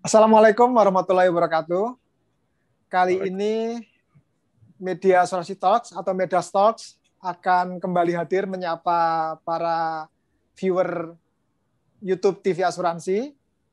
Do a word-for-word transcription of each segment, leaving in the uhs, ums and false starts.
Assalamualaikum warahmatullahi wabarakatuh. Kali Waalaikumsalam. ini Media Asuransi Talks atau Medas Talks akan kembali hadir menyapa para viewer YouTube T V Asuransi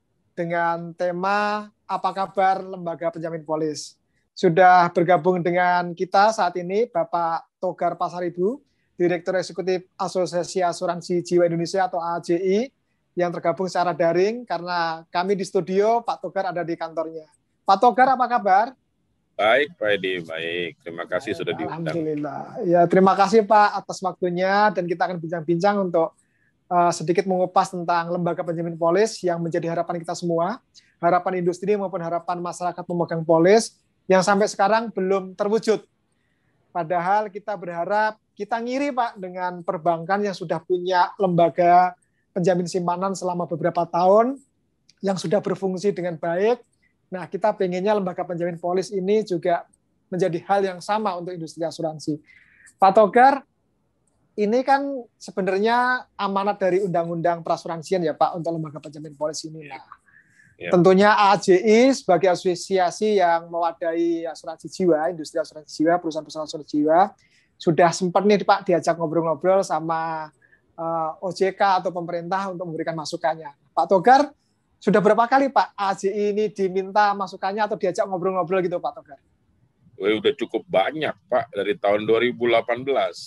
dengan tema apa kabar Lembaga Penjamin Polis. Sudah bergabung dengan kita saat ini Bapak Togar Pasaribu, Direktur Eksekutif Asosiasi Asuransi Jiwa Indonesia atau A J I, yang tergabung secara daring karena kami di studio, Pak Togar ada di kantornya. Pak Togar, apa kabar? Baik, Pak Edi, baik. Terima kasih Baik, sudah diundang. Alhamdulillah. Ya, terima kasih Pak atas waktunya dan kita akan bincang-bincang untuk uh, sedikit mengupas tentang lembaga penjamin polis yang menjadi harapan kita semua, harapan industri maupun harapan masyarakat pemegang polis yang sampai sekarang belum terwujud. Padahal kita berharap, kita ngiri Pak dengan perbankan yang sudah punya lembaga penjamin simpanan selama beberapa tahun, yang sudah berfungsi dengan baik. Nah, kita pengennya lembaga penjamin polis ini juga menjadi hal yang sama untuk industri asuransi. Pak Togar, ini kan sebenarnya amanat dari Undang-Undang Perasuransian ya Pak untuk lembaga penjamin polis ini. Nah, Ya. tentunya A J I sebagai asosiasi yang mewadahi asuransi jiwa, industri asuransi jiwa, perusahaan-perusahaan asuransi jiwa, sudah sempat nih Pak diajak ngobrol-ngobrol sama uh, O J K atau pemerintah untuk memberikan masukannya. Pak Togar, sudah berapa kali Pak A J I ini diminta masukannya atau diajak ngobrol-ngobrol gitu Pak Togar? Wih, udah cukup banyak, Pak, dari tahun dua ribu delapan belas.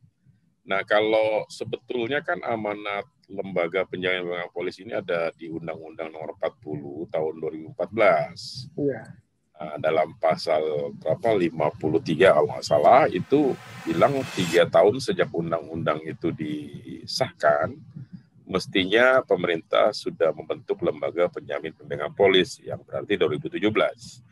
Nah, kalau sebetulnya kan amanat lembaga penjamin pengawas polis ini ada di Undang-Undang Nomor empat puluh tahun dua ribu empat belas. Iya. Nah, dalam pasal berapa lima puluh tiga kalau nggak salah itu bilang tiga tahun sejak undang-undang itu disahkan, mestinya pemerintah sudah membentuk lembaga penjamin pembebasan polis yang berarti dua ribu tujuh belas.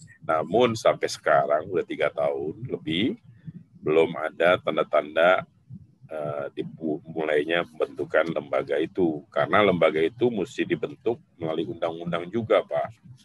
Namun sampai sekarang udah tiga tahun lebih belum ada tanda-tanda uh, dimulainya pembentukan lembaga itu, karena lembaga itu mesti dibentuk melalui undang-undang juga, Pak.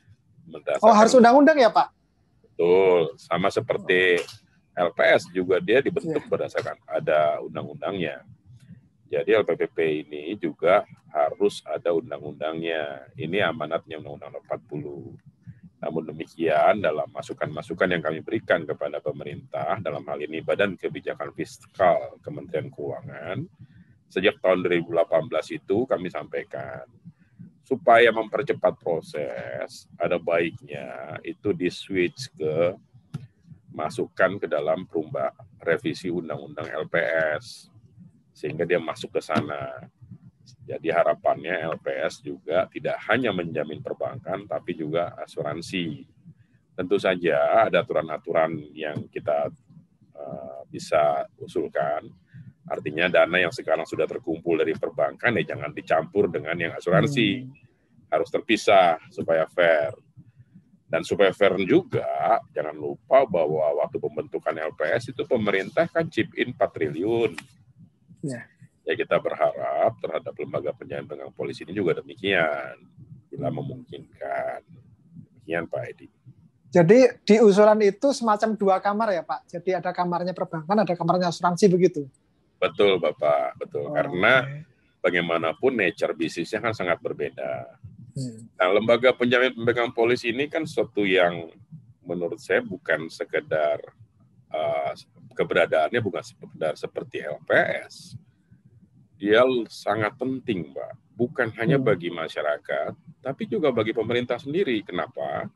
Oh, harus undang-undang ya Pak? Betul, sama seperti L P S juga dia dibentuk yeah. berdasarkan ada undang-undangnya. Jadi L P P P ini juga harus ada undang-undangnya. Ini amanatnya Undang-Undang empat puluh. Namun demikian, dalam masukan-masukan yang kami berikan kepada pemerintah, dalam hal ini Badan Kebijakan Fiskal Kementerian Keuangan, sejak tahun dua ribu delapan belas itu kami sampaikan, supaya mempercepat proses, ada baiknya itu di-switch ke masukkan ke dalam perubahan revisi Undang-Undang L P S, sehingga dia masuk ke sana. Jadi harapannya L P S juga tidak hanya menjamin perbankan, tapi juga asuransi. Tentu saja ada aturan-aturan yang kita uh, bisa usulkan. Artinya dana yang sekarang sudah terkumpul dari perbankan ya jangan dicampur dengan yang asuransi. Hmm. Harus terpisah supaya fair. Dan supaya fair juga, jangan lupa bahwa waktu pembentukan L P S itu pemerintah kan chip in empat triliun. Ya. Ya kita berharap terhadap lembaga penjamin pengawas polis ini juga demikian, bila memungkinkan. Demikian Pak Edi. Jadi di usulan itu semacam dua kamar ya Pak? Jadi ada kamarnya perbankan, ada kamarnya asuransi begitu? Betul Bapak, betul. Oh, Karena okay. bagaimanapun nature bisnisnya kan sangat berbeda. Hmm. Nah, lembaga penjamin pemegang polis ini kan sesuatu yang menurut saya bukan sekedar uh, keberadaannya bukan sekedar seperti L P S. Dia sangat penting, Mbak. Bukan hanya bagi masyarakat, tapi juga bagi pemerintah sendiri. Kenapa?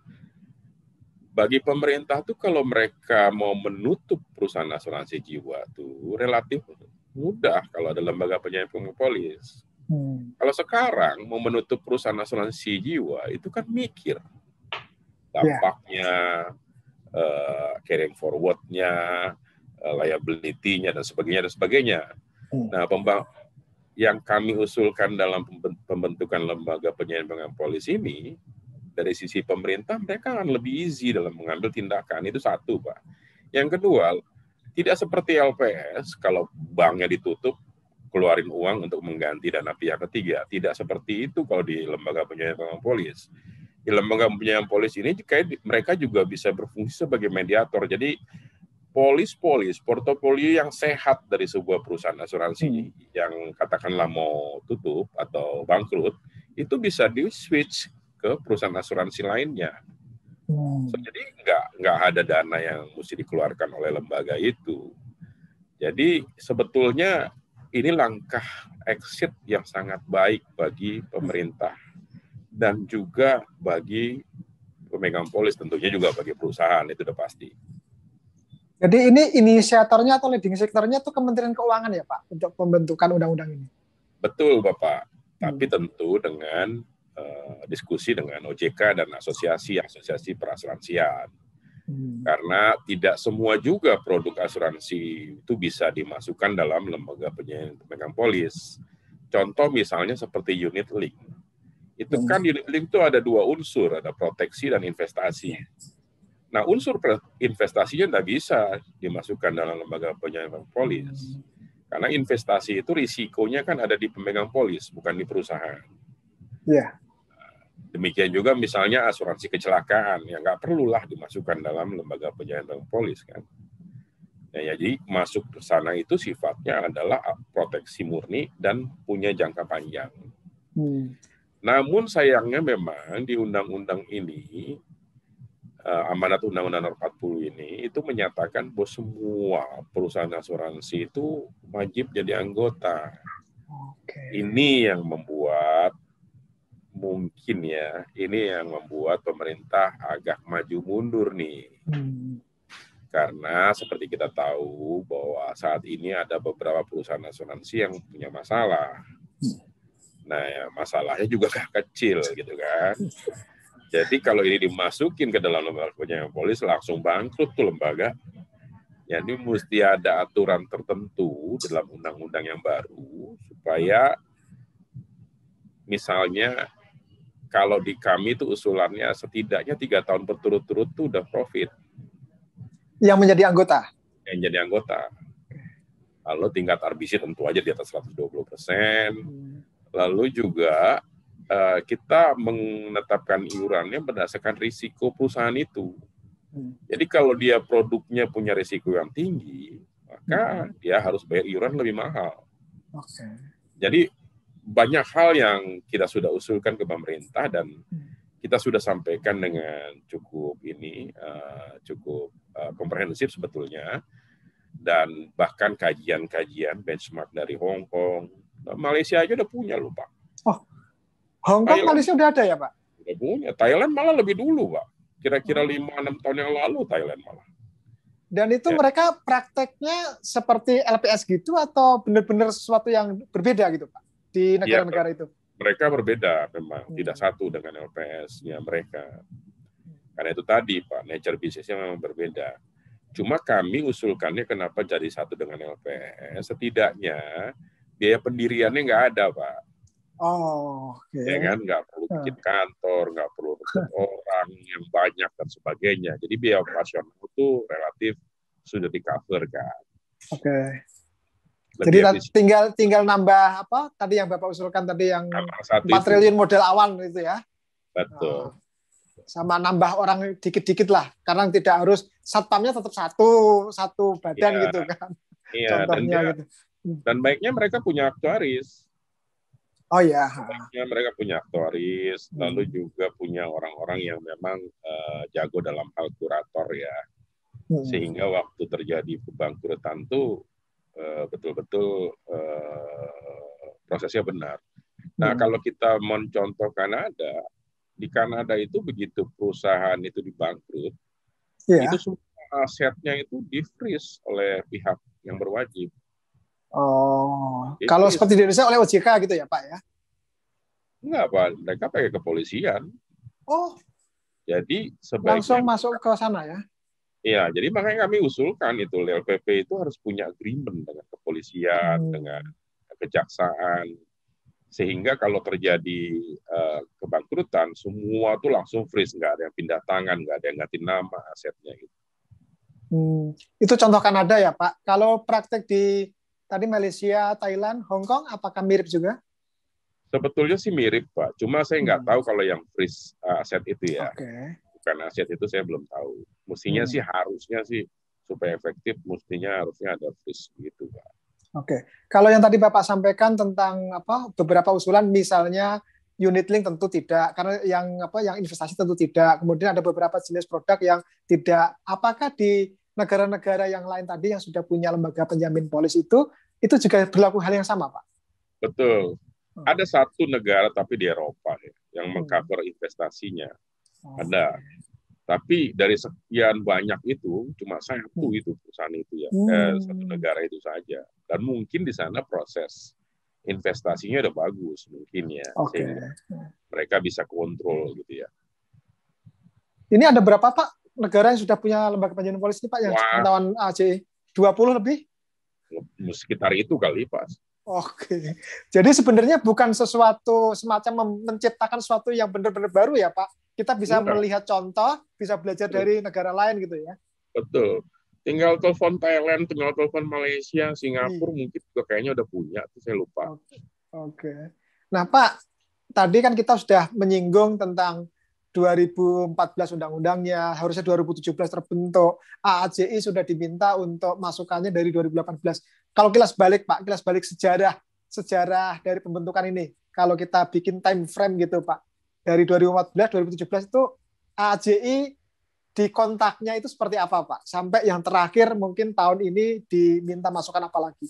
Bagi pemerintah tuh kalau mereka mau menutup perusahaan asuransi jiwa tuh relatif mudah kalau ada lembaga penjamin pengawas polis. Hmm. Kalau sekarang mau menutup perusahaan asuransi jiwa itu kan mikir dampaknya, yeah. uh, carrying forward-nya, uh, liability-nya dan sebagainya dan sebagainya. Hmm. Nah, pembang yang kami usulkan dalam pembentukan lembaga penjamin pengawas polis ini, dari sisi pemerintah mereka akan lebih easy dalam mengambil tindakan. Itu satu, Pak. Yang kedua, tidak seperti L P S, kalau banknya ditutup, keluarin uang untuk mengganti dana pihak ketiga. Tidak seperti itu kalau di lembaga penjamin pengawas polis. Di lembaga penjamin polis ini kayak mereka juga bisa berfungsi sebagai mediator. Jadi polis-polis, portofolio yang sehat dari sebuah perusahaan asuransi hmm. yang katakanlah mau tutup atau bangkrut, itu bisa di-switch ke perusahaan asuransi lainnya. Hmm. So, jadi nggak nggak ada dana yang mesti dikeluarkan oleh lembaga itu. Jadi sebetulnya ini langkah exit yang sangat baik bagi pemerintah dan juga bagi pemegang polis, tentunya juga bagi perusahaan, itu udah pasti. Jadi ini inisiatornya atau leading sektornya itu Kementerian Keuangan ya Pak untuk pembentukan undang-undang ini? Betul Bapak, tapi Hmm. tentu dengan uh, diskusi dengan O J K dan asosiasi-asosiasi perasuransian. Hmm. Karena tidak semua juga produk asuransi itu bisa dimasukkan dalam lembaga pemegang polis. Contoh misalnya seperti unit link. Itu kan unit link itu ada dua unsur, ada proteksi dan investasi. Nah, unsur investasinya tidak bisa dimasukkan dalam lembaga pemegang polis. Karena investasi itu risikonya kan ada di pemegang polis, bukan di perusahaan. Iya. Demikian juga misalnya asuransi kecelakaan, yang nggak perlulah dimasukkan dalam lembaga penyandang polis kan. Ya, jadi masuk ke sana itu sifatnya adalah proteksi murni dan punya jangka panjang. Hmm. Namun sayangnya memang di undang-undang ini, uh, amanat undang-undang nomor empat puluh ini, itu menyatakan bahwa semua perusahaan asuransi itu wajib jadi anggota. Okay. Ini yang membuat mungkin ya, ini yang membuat pemerintah agak maju mundur nih. Hmm. Karena seperti kita tahu bahwa saat ini ada beberapa perusahaan asuransi yang punya masalah. Nah, ya, masalahnya juga gak kecil gitu kan. Jadi kalau ini dimasukin ke dalam lembaga penyandang polis, langsung bangkrut tuh lembaga. Jadi mesti ada aturan tertentu dalam undang-undang yang baru supaya misalnya kalau di kami itu usulannya setidaknya tiga tahun berturut-turut tuh udah profit. Yang menjadi anggota? Yang jadi anggota. Lalu tingkat R B C tentu aja di atas seratus dua puluh persen. Lalu juga uh, kita menetapkan iurannya berdasarkan risiko perusahaan itu. Jadi kalau dia produknya punya risiko yang tinggi, maka dia harus bayar iuran lebih mahal. Oke. Jadi banyak hal yang kita sudah usulkan ke pemerintah dan kita sudah sampaikan dengan cukup ini uh, cukup uh, komprehensif sebetulnya, dan bahkan kajian-kajian benchmark dari Hong Kong, Malaysia aja udah punya loh Pak. Oh, Hong Kong, Malaysia udah ada ya Pak? Udah punya. Thailand malah lebih dulu Pak. Kira-kira lima enam tahun yang lalu Thailand malah. Dan itu ya, mereka prakteknya seperti L P S gitu atau benar-benar sesuatu yang berbeda gitu Pak? Di negara-negara ya, itu? Mereka berbeda memang, hmm. tidak satu dengan L P S-nya mereka. Karena itu tadi Pak, nature bisnisnya memang berbeda. Cuma kami usulkannya kenapa jadi satu dengan L P S, setidaknya biaya pendiriannya nggak ada Pak. Oh, oke. Okay. Ya kan, nggak perlu bikin kantor, nggak perlu orang yang banyak dan sebagainya. Jadi biaya operasional itu relatif sudah di-cover kan. Oke. Okay. Jadi tinggal tinggal nambah apa tadi yang Bapak usulkan tadi yang empat triliun modal awal itu ya. Betul. Sama nambah orang dikit-dikit lah, karena tidak harus satpamnya tetap satu satu badan ya, gitu kan. Iya, contohnya dan dia, gitu. Dan baiknya mereka punya aktuaris. Oh ya. Baiknya mereka punya aktuaris, hmm. lalu juga punya orang-orang yang memang uh, jago dalam hal kurator ya. Hmm. Sehingga waktu terjadi kebangkrutan tuh betul-betul uh, prosesnya benar. Nah, hmm. kalau kita mencontoh Kanada, di Kanada itu begitu perusahaan itu dibangkrut, yeah. itu semua asetnya itu di-freeze oleh pihak yang berwajib. Oh, di kalau seperti di Indonesia oleh O J K gitu ya Pak ya? Enggak Pak, mereka pakai kepolisian. Oh, jadi sebaiknya langsung masuk ke sana ya? Iya, jadi makanya kami usulkan itu L P P itu harus punya agreement dengan kepolisian, hmm. dengan kejaksaan, sehingga kalau terjadi uh, kebangkrutan, semua tuh langsung freeze, nggak ada yang pindah tangan, nggak ada yang ganti nama asetnya. Gitu. Hmm. Itu contoh Kanada ya Pak. Kalau praktek di tadi Malaysia, Thailand, Hong Kong, apakah mirip juga? Sebetulnya sih mirip Pak, cuma saya nggak hmm. tahu kalau yang freeze uh, aset itu ya. Okay. Bukan aset itu saya belum tahu. Mestinya hmm. sih harusnya sih supaya efektif, mestinya harusnya ada freeze gitu Pak. Oke, kalau yang tadi Bapak sampaikan tentang apa beberapa usulan, misalnya unit link tentu tidak, karena yang apa yang investasi tentu tidak. Kemudian ada beberapa jenis produk yang tidak. Apakah di negara-negara yang lain tadi yang sudah punya lembaga penjamin polis itu itu juga berlaku hal yang sama, Pak? Betul. Hmm. Ada satu negara tapi di Eropa ya, yang Hmm. mengcover investasinya. Oh. Ada. Tapi dari sekian banyak itu cuma satu Hmm. itu perusahaan itu ya, Hmm. eh, satu negara itu saja. Dan mungkin di sana proses investasinya udah bagus mungkin ya, Oke. sehingga mereka bisa kontrol gitu ya. Ini ada berapa, Pak, negara yang sudah punya lembaga penjamin polis ini, Pak, yang Wah, melawan A J I? dua puluh lebih? sekitar itu kali, Pak. Oke. Jadi sebenarnya bukan sesuatu semacam menciptakan sesuatu yang benar-benar baru ya, Pak. Kita bisa Enggak. melihat contoh, bisa belajar dari negara lain gitu ya. Betul. Tinggal telepon Thailand, tinggal telepon Malaysia, Singapura Iya. mungkin juga kayaknya udah punya, tuh saya lupa. Oke. Oke. Nah, Pak, tadi kan kita sudah menyinggung tentang dua ribu empat belas undang-undangnya, harusnya dua ribu tujuh belas terbentuk. A A J I sudah diminta untuk masukannya dari dua ribu delapan belas. Kalau kilas balik, Pak, kilas balik sejarah sejarah dari pembentukan ini. Kalau kita bikin time frame gitu, Pak. Dari dua ribu empat belas dua ribu tujuh belas itu A A J I di kontaknya itu seperti apa, Pak? Sampai yang terakhir mungkin tahun ini diminta masukan apa lagi?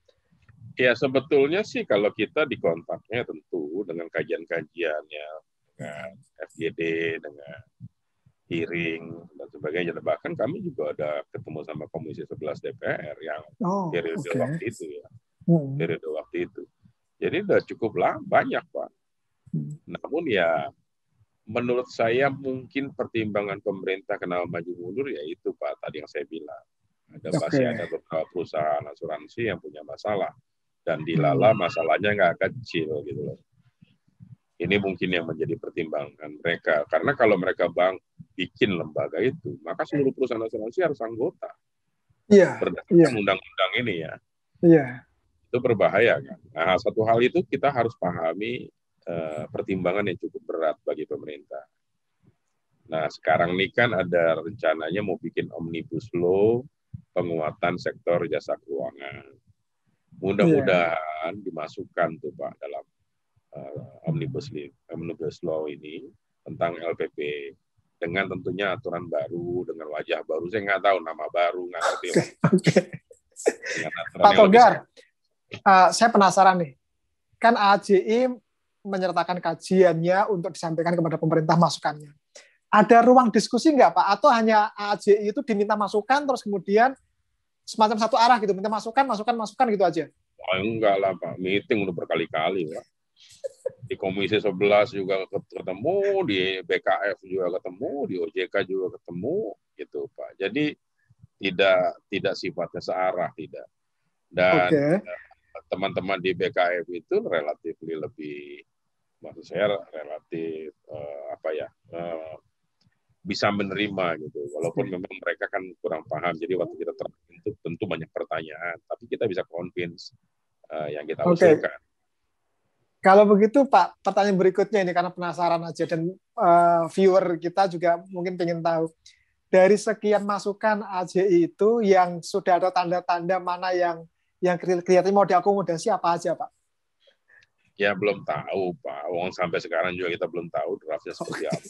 Ya sebetulnya sih kalau kita di kontaknya tentu dengan kajian-kajiannya, dengan F G D, dengan hearing dan sebagainya. Bahkan kami juga ada ketemu sama Komisi sebelas D P R yang Oh, periode okay. waktu itu ya, hmm. periode waktu itu. Jadi udah cukup lah banyak, Pak. Hmm. Namun ya menurut saya mungkin pertimbangan pemerintah kenal maju mundur ya itu, Pak, tadi yang saya bilang. Ada okay. Masih ada beberapa perusahaan asuransi yang punya masalah. Dan dilala hmm. masalahnya nggak kecil gitu loh. Ini mungkin yang menjadi pertimbangan mereka. Karena kalau mereka bang bikin lembaga itu, maka seluruh perusahaan asuransi harus anggota. Iya. Berdasarkan Yeah. undang-undang ini ya. Iya. Yeah. Itu berbahaya kan. Nah, satu hal itu kita harus pahami uh, pertimbangan yang cukup berat bagi pemerintah. Nah, sekarang ini kan ada rencananya mau bikin omnibus law penguatan sektor jasa keuangan. Mudah-mudahan yeah. dimasukkan tuh Pak dalam uh, omnibus law, omnibus law ini tentang L P P dengan tentunya aturan baru dengan wajah baru. Saya nggak tahu nama baru, nggak ngerti. Oke. Okay. Pak Togar, uh, saya penasaran nih. Kan A J I menyertakan kajiannya untuk disampaikan kepada pemerintah masukannya. Ada ruang diskusi nggak Pak? Atau hanya A J I itu diminta masukan terus kemudian semacam satu arah gitu, minta masukan, masukan, masukan gitu aja? Oh, enggak lah Pak, meeting udah berkali-kali Pak. Di Komisi sebelas juga ketemu, di B K F juga ketemu, di O J K juga ketemu, gitu Pak. Jadi tidak tidak sifatnya searah, tidak. Dan okay. teman-teman di B K F itu relatif lebih, maksud saya relatif uh, apa ya, uh, bisa menerima gitu, walaupun memang mereka kan kurang paham. Jadi waktu kita terbentuk tentu banyak pertanyaan, tapi kita bisa convince uh, yang kita okay. usulkan. Kalau begitu Pak, pertanyaan berikutnya ini karena penasaran aja dan uh, viewer kita juga mungkin pengen tahu. Dari sekian masukan A J I itu yang sudah ada tanda-tanda mana yang yang kelihatan mau diakomodasi apa aja Pak? Ya belum tahu Pak. Wong sampai sekarang juga kita belum tahu draftnya seperti apa.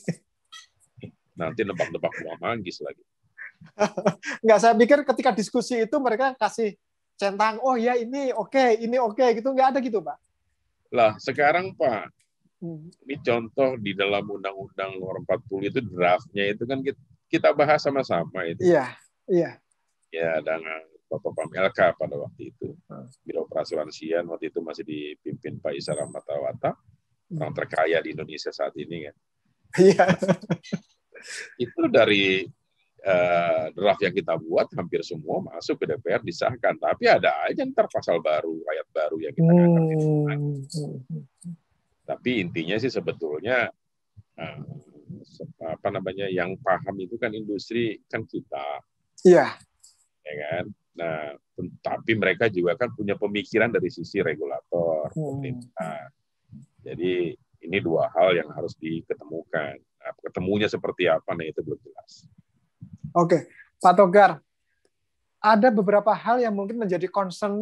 Nanti nebak-nebak buah manggis lagi. Enggak, saya pikir ketika diskusi itu mereka kasih centang, oh ya ini oke, okay, ini oke, okay, gitu. Enggak ada gitu, Pak? Lah, sekarang Pak, hmm. ini contoh di dalam Undang-Undang Nomor empat puluh itu draftnya itu kan kita bahas sama-sama itu. Iya, iya. Ya, dengan Bapak Pamelka pada waktu itu. Hmm. Biro Perasuransian waktu itu masih dipimpin Pak Isa Rahmatawata, hmm. orang terkaya di Indonesia saat ini kan. Iya. Itu dari uh, draft yang kita buat hampir semua masuk ke D P R disahkan, tapi ada aja ntar pasal baru, ayat baru yang kita nggak ngerti. Hmm. Tapi intinya sih sebetulnya uh, apa namanya yang paham itu kan industri kan kita, iya, ya kan. Nah, tapi mereka juga kan punya pemikiran dari sisi regulator, hmm. pemerintah. Jadi ini dua hal yang harus diketemukan. Nah, ketemunya seperti apa, nah itu belum jelas. Oke, Pak Togar, ada beberapa hal yang mungkin menjadi concern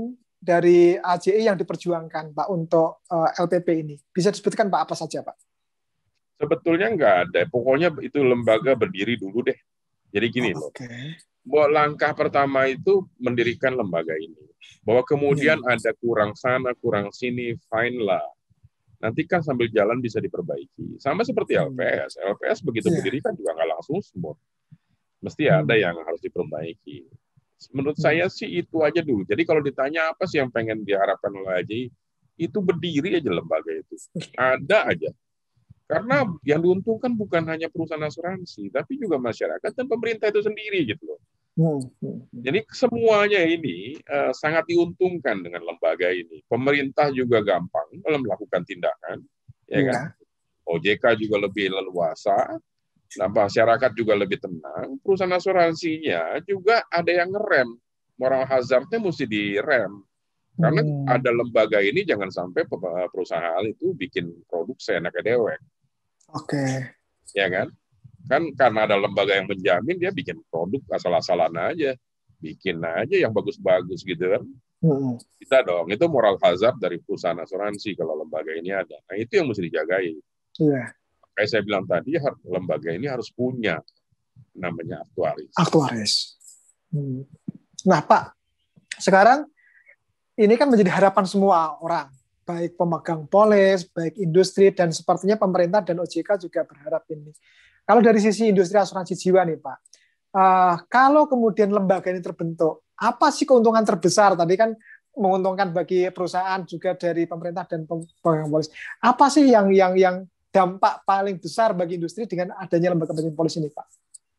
dari A J I yang diperjuangkan Pak untuk uh, L P P ini? Bisa disebutkan Pak apa saja Pak? Sebetulnya nggak ada, pokoknya itu lembaga berdiri dulu deh. Jadi gini Oh, loh, okay. bahwa langkah pertama itu mendirikan lembaga ini. Bahwa kemudian yeah. ada kurang sana, kurang sini, fine lah. Nanti kan sambil jalan bisa diperbaiki. Sama seperti hmm. L P S. L P S begitu yeah. berdirikan juga nggak langsung smooth. Mesti hmm. ada yang harus diperbaiki. Menurut hmm. saya sih itu aja dulu. Jadi kalau ditanya apa sih yang pengen diharapkan oleh A J I, itu berdiri aja lembaga itu. Ada aja. Karena yang diuntungkan bukan hanya perusahaan asuransi, tapi juga masyarakat dan pemerintah itu sendiri gitu loh. Jadi semuanya ini uh, sangat diuntungkan dengan lembaga ini. Pemerintah juga gampang dalam melakukan tindakan, ya kan? O J K juga lebih leluasa, nah masyarakat juga lebih tenang. Perusahaan asuransinya juga ada yang ngerem, moral hazardnya mesti direm. Karena hmm. ada lembaga ini jangan sampai perusahaan itu bikin produk seenaknya dewek. Oke. Okay. Ya kan? Kan karena ada lembaga yang menjamin, dia bikin produk asal-asalan aja. Bikin aja yang bagus-bagus gitu kan. Hmm. Bisa dong. Itu moral hazard dari perusahaan asuransi kalau lembaga ini ada. Nah itu yang mesti dijagai. Iya. Kayak saya bilang tadi, lembaga ini harus punya namanya aktuaris. Aktuaris. Hmm. Nah Pak, sekarang ini kan menjadi harapan semua orang, baik pemegang polis, baik industri, dan sepertinya pemerintah dan O J K juga berharap ini. Kalau dari sisi industri asuransi jiwa nih Pak, uh, kalau kemudian lembaga ini terbentuk, apa sih keuntungan terbesar? Tadi kan menguntungkan bagi perusahaan juga dari pemerintah dan pemegang polis. Apa sih yang yang yang dampak paling besar bagi industri dengan adanya lembaga penjamin polis ini Pak?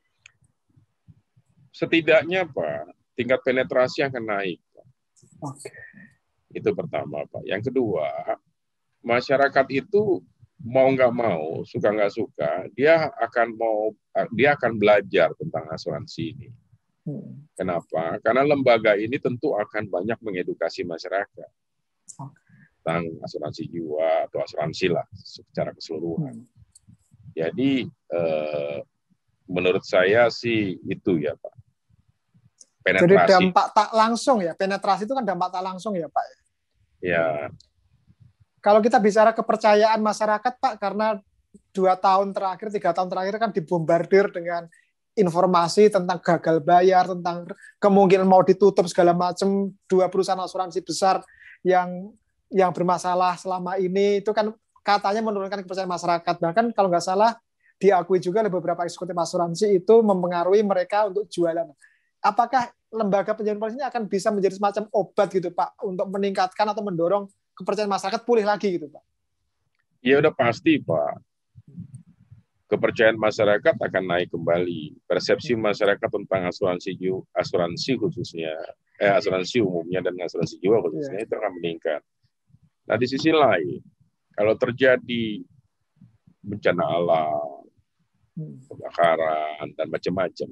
Setidaknya Pak, tingkat penetrasi akan naik. Oke. Itu pertama Pak. Yang kedua, masyarakat itu mau nggak mau, suka nggak suka, dia akan mau, dia akan belajar tentang asuransi ini. Hmm. Kenapa? Karena lembaga ini tentu akan banyak mengedukasi masyarakat tentang asuransi jiwa atau asuransi lah secara keseluruhan. Hmm. Jadi eh, menurut saya sih itu ya Pak. Penetrasi. Jadi dampak tak langsung ya, penetrasi itu kan dampak tak langsung ya Pak. Ya. Kalau kita bicara kepercayaan masyarakat Pak, karena dua tahun terakhir, tiga tahun terakhir kan dibombardir dengan informasi tentang gagal bayar, tentang kemungkinan mau ditutup segala macam, dua perusahaan asuransi besar yang yang bermasalah selama ini, itu kan katanya menurunkan kepercayaan masyarakat. Bahkan kalau nggak salah diakui juga oleh beberapa eksekutif asuransi itu mempengaruhi mereka untuk jualan. Apakah lembaga penjamin polis ini akan bisa menjadi semacam obat gitu Pak untuk meningkatkan atau mendorong kepercayaan masyarakat pulih lagi gitu Pak? Ya udah pasti Pak. Kepercayaan masyarakat akan naik kembali. Persepsi masyarakat tentang asuransi jiwa, asuransi khususnya, eh asuransi umumnya dan asuransi jiwa khususnya yeah. itu akan meningkat. Nah di sisi lain, kalau terjadi bencana alam, kebakaran dan macam-macam,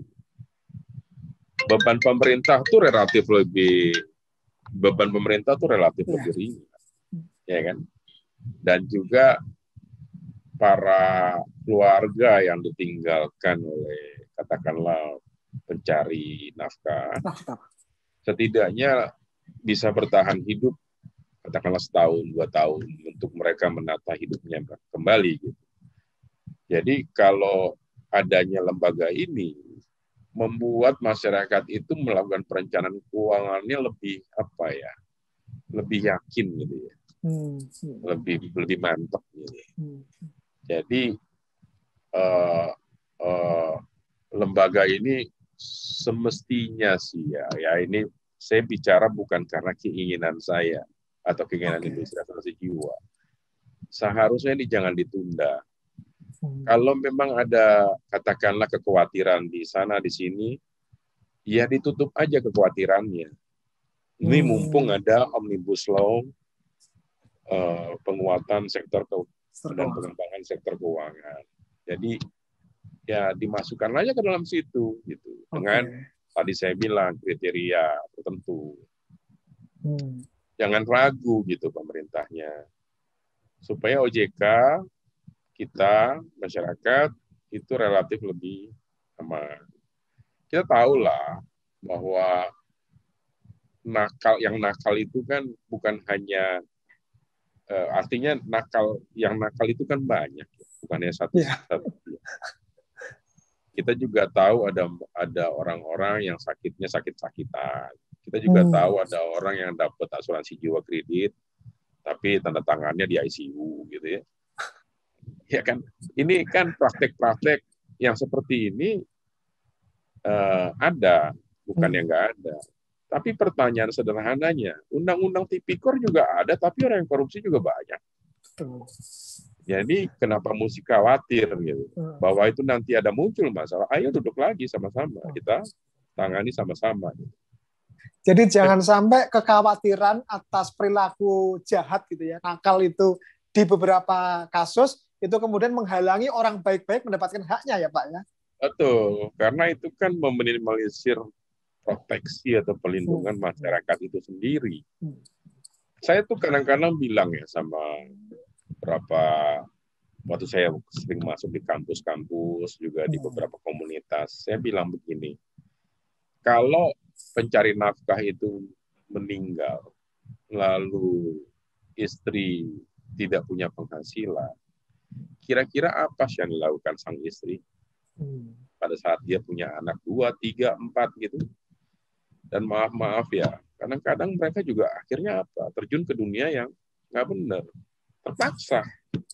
beban pemerintah tuh relatif lebih beban pemerintah tuh relatif yeah. lebih ringan, ya kan? Dan juga para keluarga yang ditinggalkan oleh katakanlah pencari nafkah, setidaknya bisa bertahan hidup katakanlah setahun dua tahun untuk mereka menata hidupnya kembali. Gitu. Jadi kalau adanya lembaga ini membuat masyarakat itu melakukan perencanaan keuangannya lebih apa ya, lebih yakin gitu ya, hmm. lebih lebih mantap gitu. Hmm. Jadi uh, uh, lembaga ini semestinya sih ya, ya ini saya bicara bukan karena keinginan saya atau keinginan okay. industri asuransi jiwa. Seharusnya ini jangan ditunda. Hmm. Kalau memang ada katakanlah kekhawatiran di sana di sini, ya ditutup aja kekhawatirannya. Ini hmm. mumpung ada omnibus law uh, penguatan sektor ke dan pengembangan sektor keuangan. Jadi ya dimasukkan aja ke dalam situ gitu. Okay. Dengan tadi saya bilang kriteria tertentu. Hmm. Jangan ragu gitu pemerintahnya. Supaya O J K kita masyarakat itu relatif lebih aman. Kita tahulah bahwa nakal yang nakal itu kan bukan hanya uh, artinya nakal yang nakal itu kan banyak, bukannya satu Yeah. satu. Kita juga tahu ada ada orang-orang yang sakitnya sakit-sakitan. Kita juga hmm. tahu ada orang yang dapat asuransi jiwa kredit, tapi tanda tangannya di I C U gitu ya. Ya kan, ini kan praktek-praktek yang seperti ini uh, ada, bukan hmm. yang nggak ada. Tapi pertanyaan sederhananya, undang-undang tipikor juga ada, tapi orang yang korupsi juga banyak. Betul. Jadi kenapa mesti khawatir gitu? Bahwa itu nanti ada muncul masalah, ayo duduk lagi sama-sama, kita tangani sama-sama. Jadi jangan sampai kekhawatiran atas perilaku jahat gitu ya, nakal itu di beberapa kasus itu kemudian menghalangi orang baik-baik mendapatkan haknya ya Pak ya. Betul, karena itu kan meminimalisir proteksi atau pelindungan hmm. masyarakat itu sendiri. Hmm. Saya tuh kadang-kadang bilang ya sama beberapa, waktu saya sering masuk di kampus-kampus juga di beberapa komunitas, saya bilang begini, kalau pencari nafkah itu meninggal, lalu istri tidak punya penghasilan, kira-kira apa sih yang dilakukan sang istri pada saat dia punya anak dua, tiga, empat gitu? Dan maaf-maaf ya, kadang-kadang mereka juga akhirnya apa? Terjun ke dunia yang nggak benar. Terpaksa.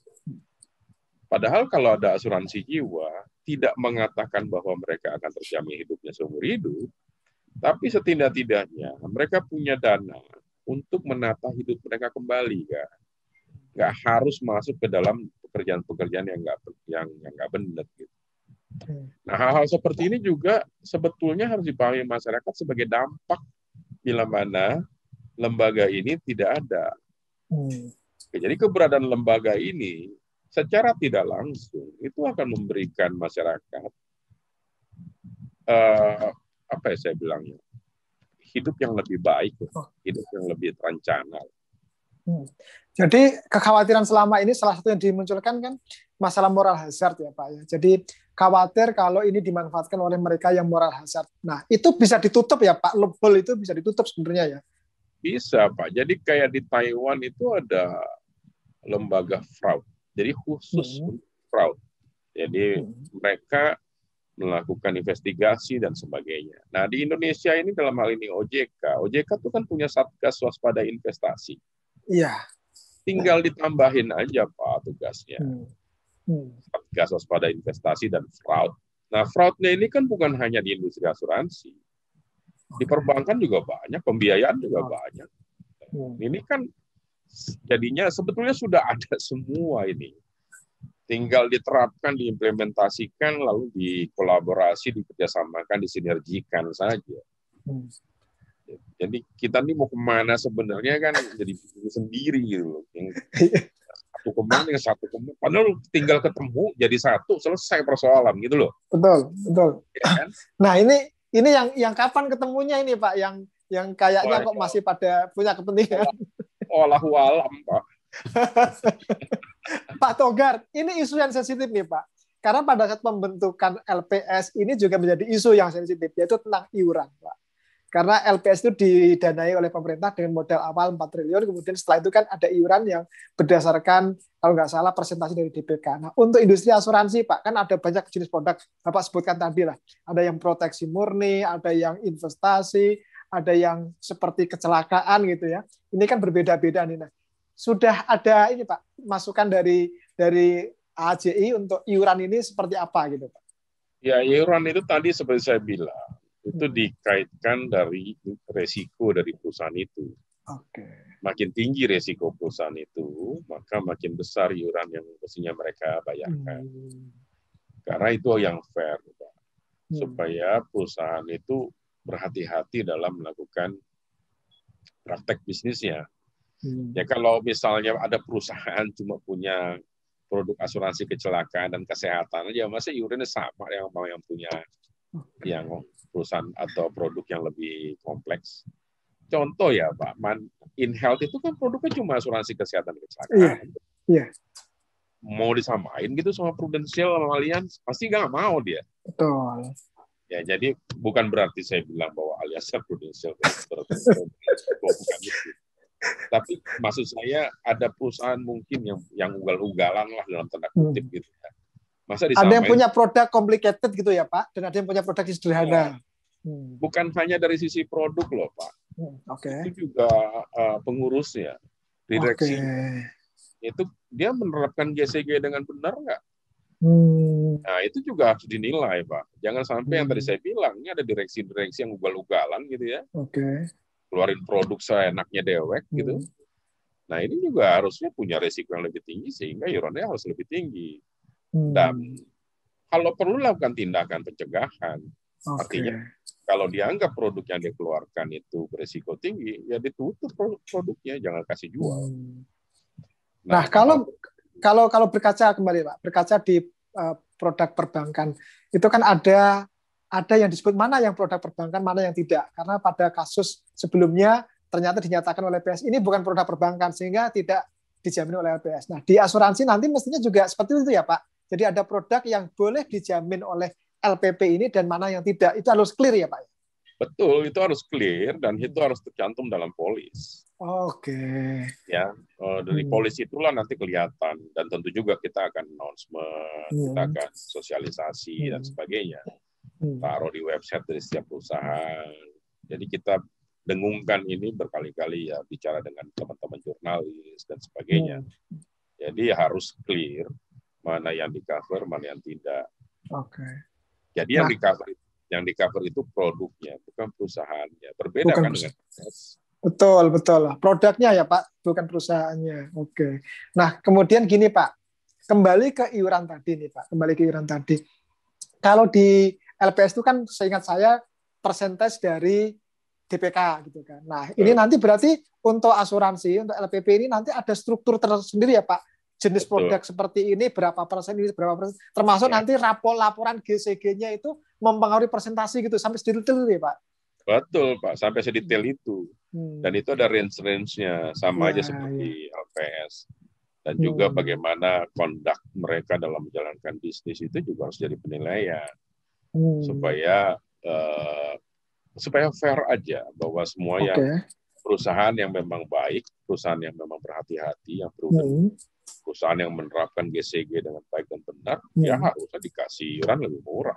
Padahal kalau ada asuransi jiwa, tidak mengatakan bahwa mereka akan terjamin hidupnya seumur hidup, tapi setidak-tidaknya mereka punya dana untuk menata hidup mereka kembali, kan? Nggak harus masuk ke dalam pekerjaan-pekerjaan yang nggak yang yang nggak benar. Gitu. Nah, hal-hal seperti ini juga sebetulnya harus dipahami masyarakat sebagai dampak bila mana lembaga ini tidak ada. Hmm. Jadi keberadaan lembaga ini secara tidak langsung itu akan memberikan masyarakat uh, apa ya saya bilangnya hidup yang lebih baik, hidup yang lebih terencana. Hmm. Jadi kekhawatiran selama ini salah satu yang dimunculkan kan masalah moral hazard ya Pak ya. Jadi khawatir kalau ini dimanfaatkan oleh mereka yang moral hazard. Nah itu bisa ditutup ya Pak, loophole itu bisa ditutup sebenarnya ya. Bisa Pak. Jadi kayak di Taiwan itu ada lembaga fraud. Jadi khusus hmm. fraud. Jadi hmm. mereka melakukan investigasi dan sebagainya. Nah di Indonesia ini dalam hal ini O J K. O J K itu kan punya Satgas Waspada Investasi. Iya. Tinggal ditambahin aja Pak tugasnya. Hmm. Hmm. Satgas Waspada Investasi dan fraud. Nah fraudnya ini kan bukan hanya di industri asuransi. Di perbankan juga banyak, pembiayaan juga banyak. Ini kan jadinya sebetulnya sudah ada semua ini. Tinggal diterapkan, diimplementasikan, lalu dikolaborasi, dikerjasamakan, disinergikan saja. Jadi kita ini mau kemana sebenarnya kan jadi sendiri gitu. Yang satu kemana, yang satu kemana. Padahal tinggal ketemu jadi satu, selesai persoalan gitu loh. Betul, betul. Ya kan? Nah ini Ini yang yang kapan ketemunya ini Pak? Yang yang kayaknya kok masih pada punya kepentingan. Wallahu alam Pak. Pak Togar, ini isu yang sensitif nih Pak. Karena pada saat pembentukan L P S ini juga menjadi isu yang sensitif, yaitu tentang iuran Pak. Karena L P S itu didanai oleh pemerintah dengan modal awal empat triliun, kemudian setelah itu kan ada iuran yang berdasarkan kalau nggak salah persentase dari D P K. Nah, untuk industri asuransi Pak, kan ada banyak jenis produk, Bapak sebutkan tadi lah. Ada yang proteksi murni, ada yang investasi, ada yang seperti kecelakaan gitu ya. Ini kan berbeda-beda nih. Nah, sudah ada ini Pak, masukan dari dari A J I untuk iuran ini seperti apa gitu Pak? Ya, iuran itu tadi seperti saya bilang, itu dikaitkan dari resiko dari perusahaan itu. Oke. Makin tinggi resiko perusahaan itu, maka makin besar iuran yang mestinya mereka bayarkan. Hmm. Karena itu yang fair, Pak. Supaya perusahaan itu berhati-hati dalam melakukan praktek bisnisnya. Hmm. Ya kalau misalnya ada perusahaan cuma punya produk asuransi kecelakaan dan kesehatan aja, masa iurannya sama yang mau yang punya yang perusahaan atau produk yang lebih kompleks. Contoh ya Pak, Man, InHealth itu kan produknya cuma asuransi kesehatan kecelakaan. Iya. Iya. Mau disamain gitu sama Prudential sama Allianz, pasti nggak mau dia. Betul. Ya jadi bukan berarti saya bilang bahwa alias prudential. Bukan itu. Tapi maksud saya ada perusahaan mungkin yang yang ugal-ugalan lah dalam tanda kutip hmm. gitu ya. Masa ada yang punya produk complicated gitu ya Pak, dan ada yang punya produk sederhana. Hmm. Bukan hanya dari sisi produk loh Pak. Hmm. Oke. Okay. Itu juga uh, pengurusnya, direksi. Okay. Itu dia menerapkan G C G dengan benar nggak? Hmm. Nah itu juga harus dinilai Pak. Jangan sampai hmm. yang tadi saya bilang ini ada direksi-direksi yang ugal-ugalan gitu ya. Oke. Okay. Keluarin produk seenaknya dewek hmm. gitu. Nah ini juga harusnya punya risiko yang lebih tinggi sehingga iurannya harus lebih tinggi. Hmm. Dan kalau perlu lakukan tindakan pencegahan. Okay. Artinya kalau dianggap produk yang dikeluarkan itu berisiko tinggi, ya ditutup produknya, jangan kasih jual. Hmm. Nah, nah kalau kalau kalau berkaca kembali Pak, berkaca di uh, produk perbankan itu kan ada ada yang disebut mana yang produk perbankan, mana yang tidak. Karena pada kasus sebelumnya ternyata dinyatakan oleh L P S ini bukan produk perbankan sehingga tidak dijamin oleh L P S. Nah, di asuransi nanti mestinya juga seperti itu ya Pak. Jadi ada produk yang boleh dijamin oleh L P P ini dan mana yang tidak. Itu harus clear ya Pak? Betul, itu harus clear dan itu harus tercantum dalam polis. Oke. Okay. Ya, dari hmm. polis itulah nanti kelihatan dan tentu juga kita akan announcement, hmm. kita akan sosialisasi hmm. dan sebagainya. Hmm. Taruh di website dari setiap perusahaan. Jadi kita dengungkan ini berkali-kali ya bicara dengan teman-teman jurnalis dan sebagainya. Hmm. Jadi harus clear mana yang di cover, mana yang tidak. Oke. Okay. Jadi nah. yang di cover yang di cover itu produknya, bukan perusahaannya. Berbeda bukan kan dengan betul betul. Produknya ya Pak, bukan perusahaannya. Oke. Okay. Nah kemudian gini Pak, kembali ke iuran tadi nih Pak, kembali ke iuran tadi. Kalau di L P S itu kan seingat saya persentase dari D P K gitu kan. Nah, ini hmm. nanti berarti untuk asuransi, untuk L P P ini nanti ada struktur tersendiri ya Pak. Jenis Betul. Produk seperti ini berapa persen, ini berapa persen. Termasuk ya. Nanti rapor laporan G C G-nya itu mempengaruhi persentase gitu sampai sedetail itu ya Pak. Betul Pak, sampai sedetail itu. Hmm. Dan itu ada range-range-nya sama ya, aja seperti ya. L P S. Dan hmm. juga bagaimana conduct mereka dalam menjalankan bisnis itu juga harus jadi penilaian. Hmm. Supaya uh, supaya fair aja bahwa semua okay. yang perusahaan yang memang baik, perusahaan yang memang berhati-hati, yang perlu hmm. perusahaan yang menerapkan G C G dengan baik dan benar, hmm. ya harusnya dikasih iuran lebih murah.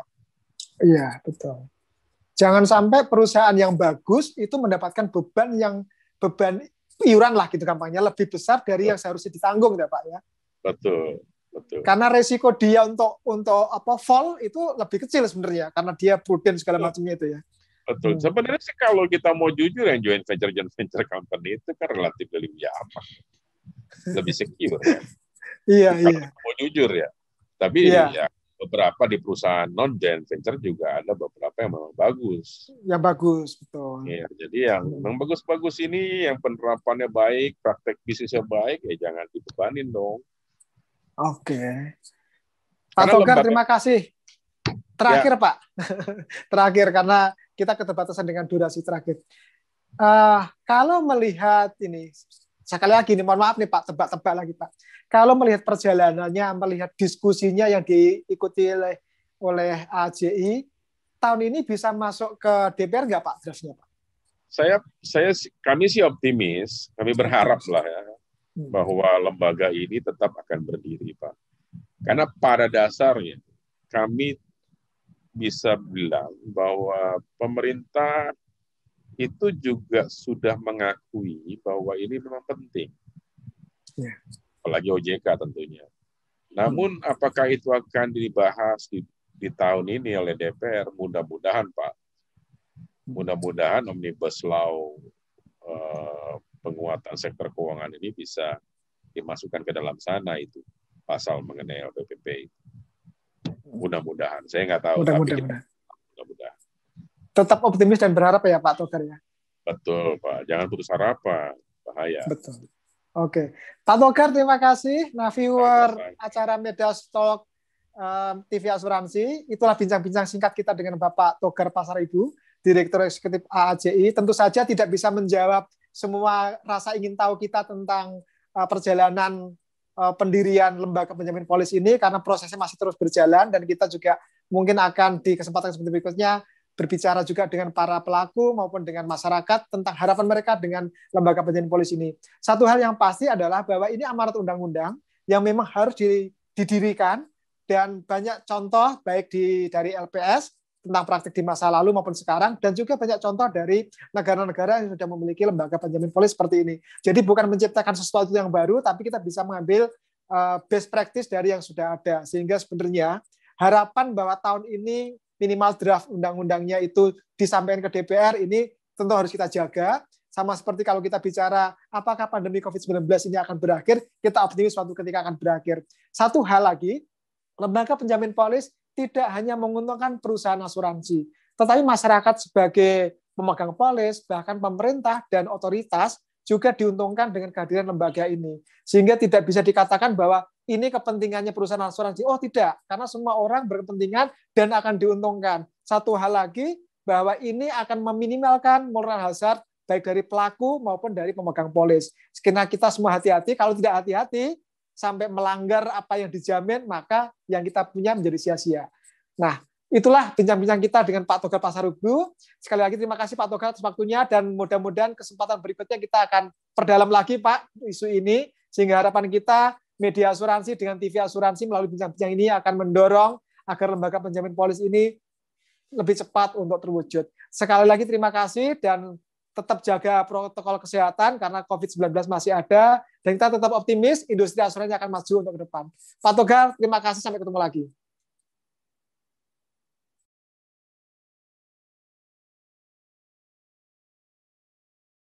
Iya, betul. Jangan sampai perusahaan yang bagus itu mendapatkan beban yang beban iuran lah gitu gampangnya lebih besar dari betul. Yang seharusnya ditanggung ya Pak ya. Betul. Betul. Karena resiko dia untuk untuk apa fall itu lebih kecil sebenarnya karena dia prudent segala macamnya itu ya. Betul. Hmm. Sebenarnya sih kalau kita mau jujur yang joint venture joint venture company itu kan relatif lebih aman, lebih secure kan. Iya kalau iya. Mau jujur ya. Tapi iya. ya beberapa di perusahaan non joint venture juga ada beberapa yang memang bagus. Yang bagus betul. Ya, jadi yang hmm. memang bagus-bagus ini yang penerapannya baik, praktek bisnisnya baik, ya jangan dibebanin dong. Oke. Pak Togar, terima kasih. Terakhir, ya. Pak. Terakhir, karena kita keterbatasan dengan durasi terakhir. Uh, kalau melihat ini, sekali lagi, ini, mohon maaf nih Pak, tebak-tebak lagi Pak. Kalau melihat perjalanannya, melihat diskusinya yang diikuti oleh, oleh A J I, tahun ini bisa masuk ke D P R nggak Pak draftnya Pak? Saya, saya, kami sih optimis, kami berharap lah ya. Bahwa lembaga ini tetap akan berdiri, Pak. Karena pada dasarnya kami bisa bilang bahwa pemerintah itu juga sudah mengakui bahwa ini memang penting. Ya. Apalagi O J K tentunya. Namun apakah itu akan dibahas di, di tahun ini oleh D P R? Mudah-mudahan, Pak. Mudah-mudahan Omnibus Law uh, penguatan sektor keuangan ini bisa dimasukkan ke dalam sana itu pasal mengenai L P P P. Mudah-mudahan, saya nggak tahu. Mudah-mudahan. Mudah-mudahan. Tetap optimis dan berharap ya Pak Togar ya. Betul Pak, jangan putus harapan, bahaya. Betul. Oke, Pak Togar terima kasih. Nah viewer acara Media Stock um, T V Asuransi, itulah bincang-bincang singkat kita dengan Bapak Togar Pasaribu, Direktur Eksekutif A A J I. Tentu saja tidak bisa menjawab semua rasa ingin tahu kita tentang uh, perjalanan uh, pendirian lembaga penjamin polis ini karena prosesnya masih terus berjalan dan kita juga mungkin akan di kesempatan-kesempatan berikutnya berbicara juga dengan para pelaku maupun dengan masyarakat tentang harapan mereka dengan lembaga penjamin polis ini. Satu hal yang pasti adalah bahwa ini amanat undang-undang yang memang harus didirikan, dan banyak contoh baik di dari L P S tentang praktik di masa lalu maupun sekarang, dan juga banyak contoh dari negara-negara yang sudah memiliki lembaga penjamin polis seperti ini. Jadi bukan menciptakan sesuatu yang baru, tapi kita bisa mengambil uh, best practice dari yang sudah ada. Sehingga sebenarnya harapan bahwa tahun ini minimal draft undang-undangnya itu disampaikan ke D P R ini tentu harus kita jaga. Sama seperti kalau kita bicara apakah pandemi covid sembilan belas ini akan berakhir, kita optimis suatu ketika akan berakhir. Satu hal lagi, lembaga penjamin polis tidak hanya menguntungkan perusahaan asuransi, tetapi masyarakat sebagai pemegang polis, bahkan pemerintah dan otoritas juga diuntungkan dengan kehadiran lembaga ini. Sehingga tidak bisa dikatakan bahwa ini kepentingannya perusahaan asuransi. Oh tidak, karena semua orang berkepentingan dan akan diuntungkan. Satu hal lagi, bahwa ini akan meminimalkan moral hazard baik dari pelaku maupun dari pemegang polis. Karena kita semua hati-hati, kalau tidak hati-hati, sampai melanggar apa yang dijamin, maka yang kita punya menjadi sia-sia. Nah, itulah bincang-bincang kita dengan Pak Togar Pasaribu. Sekali lagi terima kasih Pak Togar atas waktunya, dan mudah-mudahan kesempatan berikutnya kita akan perdalam lagi Pak isu ini, sehingga harapan kita media asuransi dengan T V asuransi melalui bincang-bincang ini akan mendorong agar lembaga penjamin polis ini lebih cepat untuk terwujud. Sekali lagi terima kasih, dan tetap jaga protokol kesehatan karena covid sembilan belas masih ada, dan kita tetap optimis industri asuransi akan maju untuk ke depan. Pak Togar, terima kasih, sampai ketemu lagi.